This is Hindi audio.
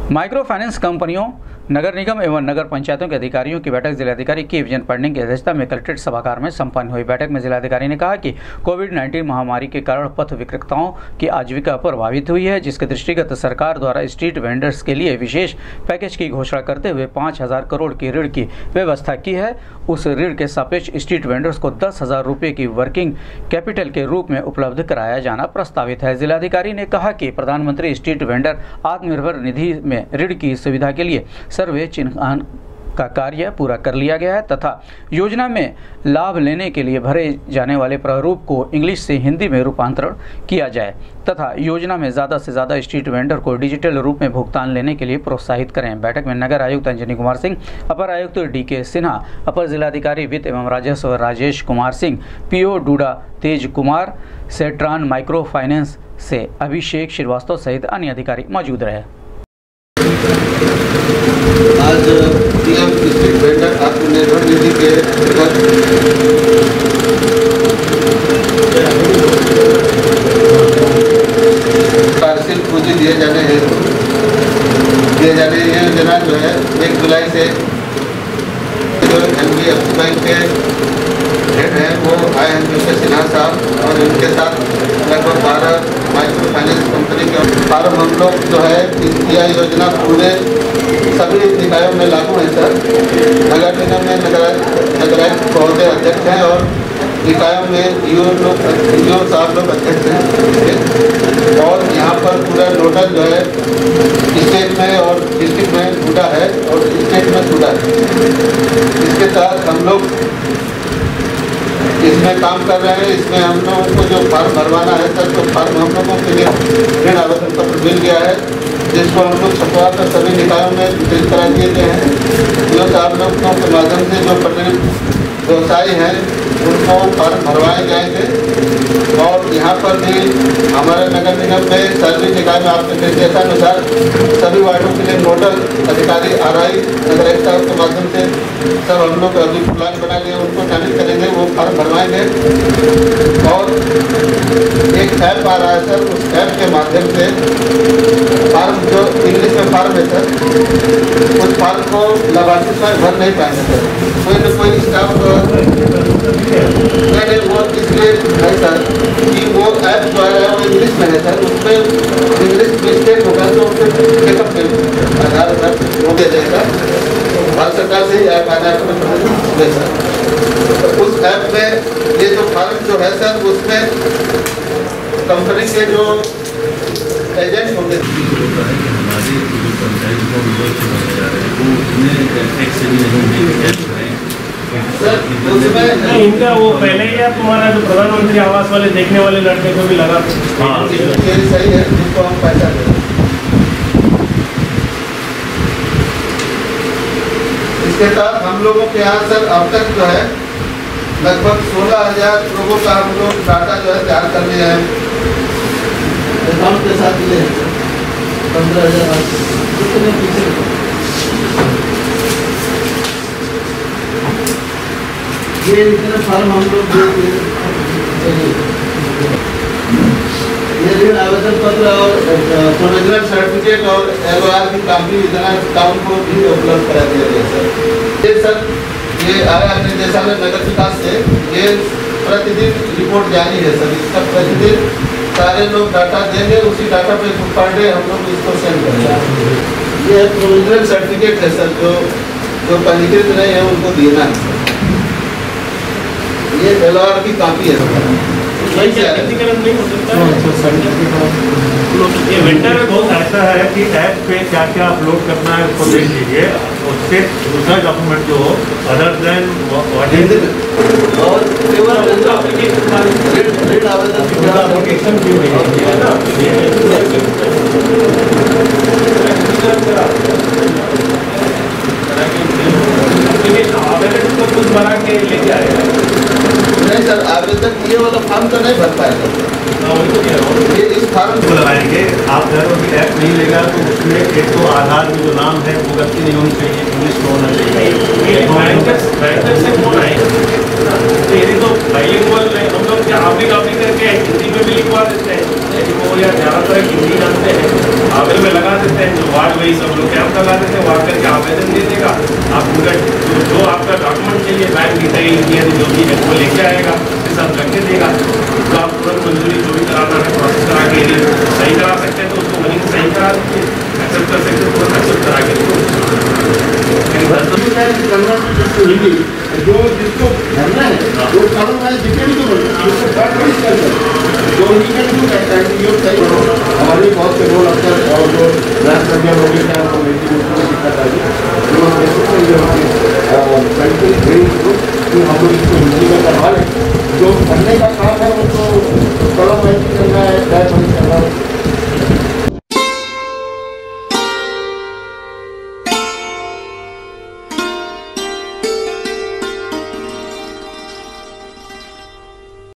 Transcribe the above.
माइक्रो फाइनेंस कंपनियों, नगर निगम एवं नगर पंचायतों के अधिकारियों की बैठक जिलाधिकारी के विजन पांडे की अध्यक्षता में कलेक्ट्रेट सभागार में संपन्न हुई। बैठक में जिलाधिकारी ने कहा कि कोविड-19 महामारी के कारण पथ विक्रेताओं की आजीविका प्रभावित हुई है, जिसके दृष्टिगत सरकार द्वारा स्ट्रीट वेंडर्स के लिए विशेष पैकेज की घोषणा करते हुए 5,000 करोड़ की ऋण की व्यवस्था की है। उस ऋण के सापेक्ष स्ट्रीट वेंडर्स को 10,000 रुपये की वर्किंग कैपिटल के रूप में उपलब्ध कराया जाना प्रस्तावित है। जिलाधिकारी ने कहा कि प्रधानमंत्री स्ट्रीट वेंडर आत्मनिर्भर निधि में ऋण की सुविधा के लिए सर्वे चिन्हांकन का कार्य पूरा कर लिया गया है तथा योजना में लाभ लेने के लिए भरे जाने वाले प्रारूप को इंग्लिश से हिंदी में रूपांतरण किया जाए तथा योजना में ज़्यादा से ज़्यादा स्ट्रीट वेंडर को डिजिटल रूप में भुगतान लेने के लिए प्रोत्साहित करें। बैठक में नगर आयुक्त अंजनी कुमार सिंह, अपर आयुक्त DK सिन्हा, अपर जिलाधिकारी वित्त एवं राजस्व राजेश कुमार सिंह, PO डूडा तेज कुमार, सेट्रान माइक्रो फाइनेंस से अभिषेक श्रीवास्तव सहित अन्य अधिकारी मौजूद रहे। आज PM street vendor Atmanirbhar Nidhi के कार्यशील पूंजी दिए जाने ये योजना जो है 1 जुलाई से जो NBFC बैंक के हेड हैं वो आए हैं मिस्टर सिन्हा साहब और इनके साथ लगभग 12 माइक्रो फाइनेंस कंपनी के फार्म हम लोग जो है यह योजना पूरे सभी निकायों में लागू है सर। नगर निगम में नगरायुक्त महोदय अध्यक्ष हैं और निकायों में ईओ साहब लोग अध्यक्ष हैं और यहाँ पर पूरा नोडल जो है स्टेट में और डिस्ट्रिक्ट में जुड़ा है और स्टेट में जुड़ा है। इसके तहत हम लोग इसमें काम कर रहे हैं। इसमें हम लोगों को जो फॉर्म भरवाना है सर, तो फॉर्म हम लोगों के लिए ऋण आवेदन पत्र मिल गया है, जिसको हम लोग छपवा कर सभी निकायों में वितरित करा दिए गए हैं। जो आप लोगों के माध्यम से जो प्रतिनिधि व्यवसायी हैं उनको फॉर्म भरवाए जाएंगे और यहाँ पर भी हमारे नगर निगम में सर्वे निकाय में आपके निर्देशानुसार सभी वार्डों के लिए नोडल अधिकारी RI नगर आयुक्त साहब के माध्यम से सब हम लोग अभी प्लान बना लिए उनको शामिल करेंगे, वो फॉर्म भरवाएंगे। और एक ऐप आ रहा है सर, उस ऐप के माध्यम से फॉर्म जो इंग्लिश में फॉर्म है सर, उस फॉर्म को लाभार्थी स्वयं भर नहीं पाएंगे सर, कोई न कोई स्टाफ नहीं वो इसलिए है सर कि वो ऐप जो है वो इंग्लिश में है सर, उसमें इंग्लिश मिस्टेक होगा तो उसमें चेकअप के आधार पर हो गया जाएगा। भारत सरकार से ही ऐप आधार पर सर, उस ऐप में ये जो फॉर्म जो है सर उसमें कंपनी के जो एजेंट होंगे हमारे जो पंचायत को जा रहे हैं वो उसमें टैक्स से भी नहीं इनका वो पहले ही है तुम्हारा जो प्रधानमंत्री आवास वाले देखने वाले लड़के को भी लगा। हाँ ये सही है, जिसको हम पैसा दें। इसके तहत हम लोगों के यहाँ सर अब तक जो है लगभग 16,000 लोगों का हम लोग डाटा जो है तैयार कर लिए हैं, अकाउंट के साथ मिले हैं 15,000 ये इतने फॉर्म हम लोग ये ऋण आवेदन पत्र और प्रोविजनल सर्टिफिकेट और LOR की काफी इतना टाउन को भी उपलब्ध करा दिया गया सर। ये सर ये आया निर्देशालय नगर विकास से ये प्रतिदिन रिपोर्ट जारी है सर, इसका प्रतिदिन सारे लोग डाटा देंगे, उसी डाटा पे पर डे हम लोग इसको सेंड करेंगे। ये प्रोविजनल सर्टिफिकेट है सर, जो पंजीकृत नहीं है उनको देना है। ये LOR की काफी है नहीं हो सकता। ये वेंडर में बहुत ऐसा है कि ऐप पे क्या क्या अपलोड करना है उसको देख लीजिए, उससे दूसरा डॉक्यूमेंट जो हो अदर देन और एप्लीकेशन भी है ना, आवेदन को कुछ बना के लेके आएगा। नहीं सर, आवेदन ये वाला फॉर्म तो नहीं भर पाएगा, ये इस फॉर्म को लगाएंगे। आप घर में ऐप नहीं लेगा तो उसमें एक तो आधार में जो नाम है वो गलती नहीं होनी चाहिए, इंग्लिश में होना चाहिए। बैंकर से फोन आएगा तो यदि तो बाइलिंगुअल हम लोग क्या आप करके हिंदी में भी लिखवा देते हैं, या ज़्यादातर हिंदी जानते हैं, आवेदन में लगा देते हैं जो वार्ड वही सब लोग कैंप लगा देते हैं, वहाँ करके आवेदन दे देगा, आप उनका जो आपका डॉक्यूमेंट चाहिए बैंक डिटेल जो भी है वो लेके आएगा, सब करके देगा, तो आप तुरंत मंजूरी जो भी कराना है प्रोसेस करा के यदि सही करा सकते हैं तो उसको वहीं सही करा दीजिए, एक्सेप्ट कर सकते हैं तुरंत एक्सेप्ट करा के जो जिसको भरना है वो कानून वाले जितने भी तो जो हमारे बहुत से रोल अफसर और जो राष्ट्रपति